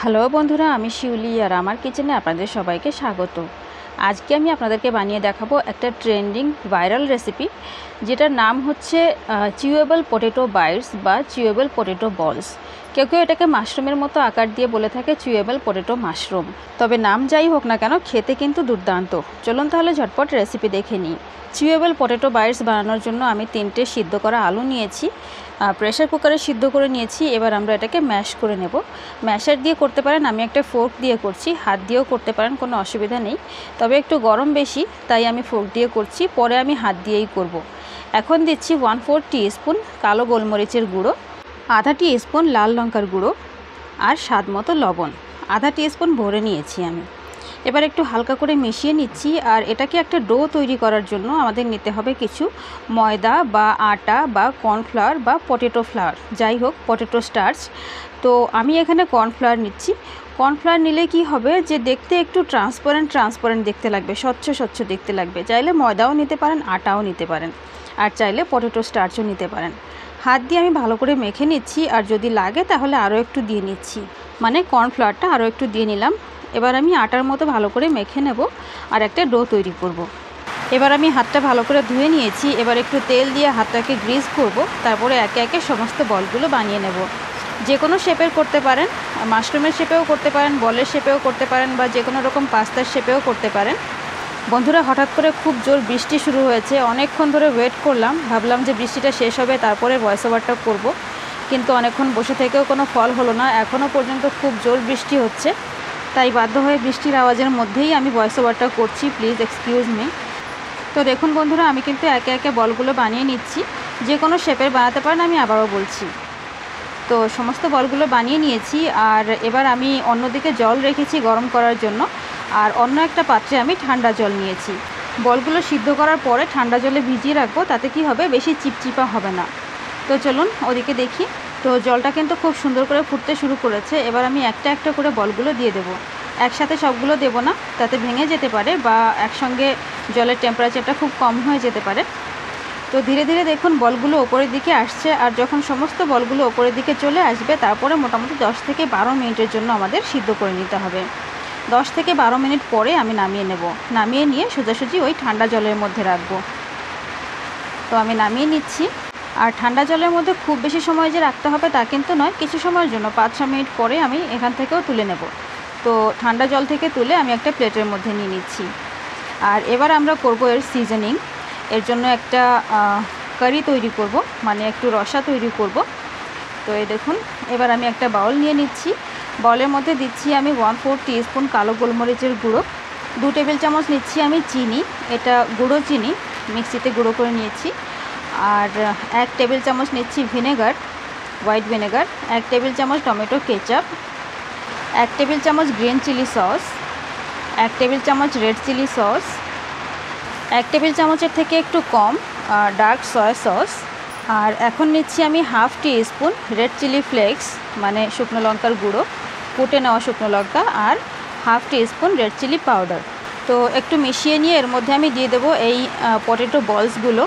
Hello বন্ধুরা, আমি শিউলি আর আমার কিচেনে আপনাদের সবাইকে স্বাগত। আজকে আমি আপনাদেরকে বানিয়ে দেখাবো একটা ট্রেন্ডিং ভাইরাল রেসিপি, যেটার নাম হচ্ছে চিউয়েবল পটেটো বাইটস বা চিউয়েবল পটেটো বলস। কেউ কেউ এটাকে মাশরুমের মতো আকার দিয়ে বলে থাকে চিউয়েবল পটেটো মাশরুম। তবে নাম যাই হোক না কেন, খেতে কিন্তু দুর্দান্ত। চলুন তাহলে ঝটপট রেসিপি দেখে নিই। চিউয়েবল পটেটো বাইটস বানানোর জন্য আমি 3টে সিদ্ধ করা আলু নিয়েছি, প্রেশার কুকারে সিদ্ধ করে নিয়েছি। এবার আমরা এটাকে ম্যাশ করে নেব। ম্যাশার দিয়ে করতে পারেন, আমি একটা ফোর্ক দিয়ে করছি, হাত দিয়েও করতে পারেন, কোনো অসুবিধা নেই। তবে একটু গরম বেশি, তাই আমি ফোর্ক দিয়ে করছি, পরে আমি হাত দিয়েই করব। এখন দিচ্ছি 1/4 টিস্পুন কালো গোলমরিচের গুঁড়ো, আধা টিস্পুন লাল লঙ্কার গুঁড়ো আর স্বাদ মতো লবণ। আধা টিস্পুন ভরে নিয়েছি আমি। এবার একটু হালকা করে মিশিয়ে নিচ্ছি। আর এটাকে একটা ডো তৈরি করার জন্য আমাদের নিতে হবে কিছু ময়দা বা আটা বা কর্নফ্লাওয়ার বা পটেটো ফ্লাওয়ার, যাই হোক পটেটো স্টার্চ। তো আমি এখানে কর্নফ্লাওয়ার নিচ্ছি। কর্নফ্লাওয়ার নিলে কি হবে যে দেখতে একটু ট্রান্সপারেন্ট দেখতে লাগবে, স্বচ্ছ স্বচ্ছ দেখতে লাগবে। চাইলে ময়দাও নিতে পারেন, আটাও নিতে পারেন, আর চাইলে পটেটো স্টার্চও নিতে পারেন। হাত দিয়ে আমি ভালো করে মেখে নিচ্ছি, আর যদি লাগে তাহলে আরও একটু দিয়ে নিচ্ছি, মানে কর্নফ্লাওয়ারটা আরও একটু দিয়ে নিলাম। এবার আমি আটার মতো ভালো করে মেখে নেব আর একটা ডো তৈরি করব। এবার আমি হাতটা ভালো করে ধুয়ে নিয়েছি। এবার একটু তেল দিয়ে হাতটাকে গ্রিস করব, তারপরে একে একে সমস্ত বলগুলো বানিয়ে নেব। যে কোনো শেপের করতে পারেন, মাশরুমের শেপেও করতে পারেন, বলের শেপেও করতে পারেন, বা যে কোনো রকম পাস্তার শেপেও করতে পারেন। বন্ধুরা, হঠাৎ করে খুব জোর বৃষ্টি শুরু হয়েছে। অনেকক্ষণ ধরে ওয়েট করলাম, ভাবলাম যে বৃষ্টিটা শেষ হবে তারপরে ভয়েস ওভারটা করব, কিন্তু অনেকক্ষণ বসে থেকেও কোনো ফল হলো না। এখনও পর্যন্ত খুব জোর বৃষ্টি হচ্ছে, তাই বাধ্য হয়ে বৃষ্টির আওয়াজের মধ্যেই আমি ভয়েস ওভারটা করছি, প্লিজ এক্সকিউজ মি। তো দেখুন বন্ধুরা, আমি কিন্তু একে একে বলগুলো বানিয়ে নিচ্ছি। যে কোনো শেপের বানাতে পারেন, আমি আবারও বলছি। তো সমস্ত বলগুলো বানিয়ে নিয়েছি। আর এবার আমি অন্যদিকে জল রেখেছি গরম করার জন্য, আর অন্য একটা পাত্রে আমি ঠান্ডা জল নিয়েছি। বলগুলো সিদ্ধ করার পরে ঠান্ডা জলে ভিজিয়ে রাখবো, তাতে কি হবে, বেশি চিপচিপা হবে না। তো চলুন ওদিকে দেখি। তো জলটা কিন্তু খুব সুন্দর করে ফুটতে শুরু করেছে। এবার আমি একটা একটা করে বলগুলো দিয়ে দেবো। একসাথে সবগুলো দেবো না, তাতে ভেঙে যেতে পারে, বা একসঙ্গে জলের টেম্পারেচারটা খুব কম হয়ে যেতে পারে। তো ধীরে ধীরে দেখুন বলগুলো ওপরের দিকে আসছে, আর যখন সমস্ত বলগুলো ওপরের দিকে চলে আসবে, তারপরে মোটামুটি 10 থেকে 12 মিনিটের জন্য আমাদের সিদ্ধ করে নিতে হবে। 10 থেকে 12 মিনিট পরে আমি নামিয়ে নেব। নামিয়ে নিয়ে সোজাসুজি ওই ঠান্ডা জলের মধ্যে রাখবো। তো আমি নামিয়ে নিচ্ছি। আর ঠান্ডা জলের মধ্যে খুব বেশি সময় যে রাখতে হবে তা কিন্তু নয়, কিছু সময়ের জন্য 5-6 মিনিট পরে আমি এখান থেকেও তুলে নেব। তো ঠান্ডা জল থেকে তুলে আমি একটা প্লেটের মধ্যে নিয়ে নিচ্ছি। আর এবার আমরা করব এর সিজনিং। এর জন্য একটা কারি তৈরি করব, মানে একটু রসা তৈরি করব। তো এই দেখুন, এবার আমি একটা বাউল নিয়ে নিচ্ছি। বাউলের মধ্যে দিচ্ছি আমি 1/4 টিস্পুন কালো গোলমরিচের গুঁড়ো, 2 টেবিল চামচ নিচ্ছি আমি চিনি, এটা গুঁড়ো চিনি, মিক্সিতে গুঁড়ো করে নিয়েছি। আর 1 টেবিল চামচ নিচ্ছি ভিনেগার, হোয়াইট ভিনেগার, 1 টেবিল চামচ টমেটো কেচাপ, 1 টেবিল চামচ গ্রিন চিলি সস, 1 টেবিল চামচ রেড চিলি সস, 1 টেবিল চামচের থেকে একটু কম ডার্ক সয়া সস। আর এখন নিচ্ছি আমি 1/2 টিস্পুন রেড চিলি ফ্লেক্স, মানে শুকনো লঙ্কার গুঁড়ো, কুটে নেওয়া শুকনো লঙ্কা, আর 1/2 টিস্পুন রেড চিলি পাউডার। তো একটু মিশিয়ে নিয়ে এর মধ্যে আমি দিয়ে দেবো এই পটেটো বলসগুলো।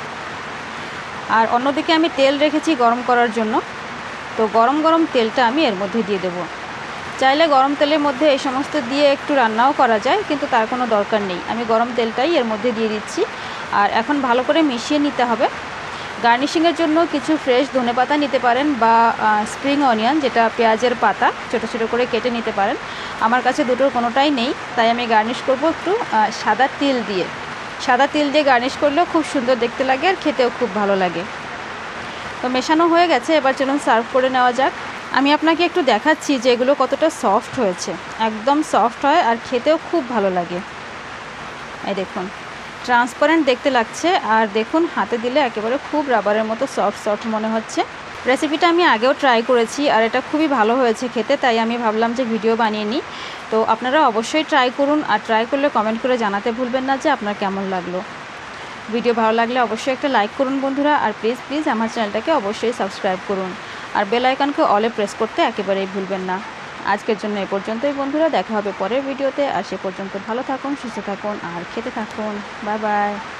আর অন্যদিকে আমি তেল রেখেছি গরম করার জন্য। তো গরম গরম তেলটা আমি এর মধ্যে দিয়ে দেবো। চাইলে গরম তেলের মধ্যে এই সমস্ত দিয়ে একটু রান্নাও করা যায়, কিন্তু তার কোনো দরকার নেই। আমি গরম তেলটাই এর মধ্যে দিয়ে দিচ্ছি। আর এখন ভালো করে মিশিয়ে নিতে হবে। গার্নিশিংয়ের জন্য কিছু ফ্রেশ ধনেপাতা নিতে পারেন, বা স্প্রিং অনিয়ন, যেটা পেঁয়াজের পাতা, ছোটো ছোটো করে কেটে নিতে পারেন। আমার কাছে দুটোর কোনোটাই নেই, তাই আমি গার্নিশ করব একটু সাদা তিল দিয়ে। সাদা তিল দিয়ে গার্নিশ করলেও খুব সুন্দর দেখতে লাগে, আর খেতেও খুব ভালো লাগে। তো মেশানো হয়ে গেছে, এবার চলুন সার্ভ করে নেওয়া যাক। আমি আপনাকে একটু দেখাচ্ছি যে এগুলো কতটা সফট হয়েছে। একদম সফট হয়, আর খেতেও খুব ভালো লাগে। এই দেখুন, ট্রান্সপারেন্ট দেখতে লাগছে, আর দেখুন হাতে দিলে একেবারে খুব রাবারের মতো সফট সফট মনে হচ্ছে। রেসিপিটা আমি আগেও ট্রাই করেছি, আর এটা খুবই ভালো হয়েছে খেতে, তাই আমি ভাবলাম যে ভিডিও বানিয়ে নিই। তো আপনারা অবশ্যই ট্রাই করুন, আর ট্রাই করলে কমেন্ট করে জানাতে ভুলবেন না যে আপনার কেমন লাগলো। ভিডিও ভালো লাগলে অবশ্যই একটা লাইক করুন বন্ধুরা, আর প্লিজ আমার চ্যানেলটাকে অবশ্যই সাবস্ক্রাইব করুন, আর বেল আইকনকে অলে প্রেস করতে একেবারেই ভুলবেন না। আজকের জন্য এই পর্যন্তই বন্ধুরা, দেখা হবে পরের ভিডিওতে। আর সে পর্যন্ত ভালো থাকুন, সুস্থ থাকুন, আর খেতে থাকুন। Bye by.